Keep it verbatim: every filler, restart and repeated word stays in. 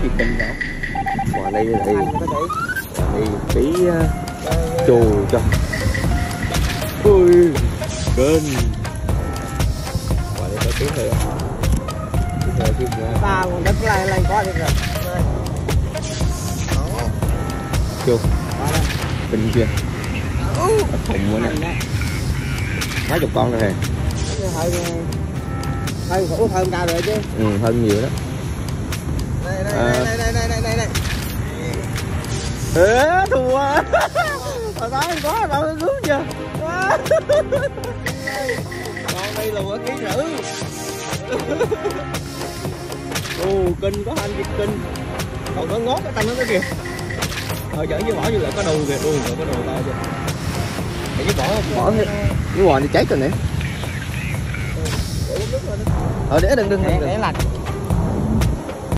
gì kinh đó. Quả đây là đây đây tí chù cho. Ui kinh. Quả đây có tiếng nữa. Ta còn đất lại lại có được rồi. Chưa. Kinh chưa? Thùng quá nè. Mấy chục con rồi nè. Hơi hơi khổ hơn cao rồi chứ. Ừ, hơn nhiều đó. Đây đây đây đây đây đây đây đây. Ê, thua. Hồi tối có đâu có cứu chưa? Con đây là một ký rưỡi. Ồ, kinh có anh Việt kinh. Còn nó ngót cái tay nó cái kìa. Thôi dẫn với bỏ như lại có đầu kìa, ui có đầu to chưa. Để với bỏ Bỏ hết. Cái bò thì cháy rồi nè. Ờ để đừng đừng để, đừng. để lạnh.